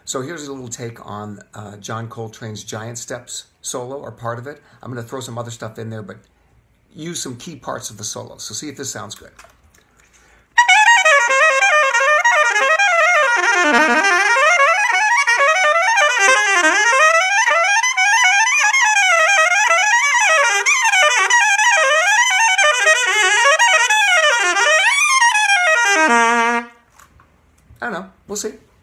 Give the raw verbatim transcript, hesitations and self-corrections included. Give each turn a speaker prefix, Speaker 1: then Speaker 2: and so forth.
Speaker 1: So here's a little take on uh, John Coltrane's Giant Steps solo, or part of it. I'm going to throw some other stuff in there, but use some key parts of the solo. So see if this sounds good. I don't know. We'll see.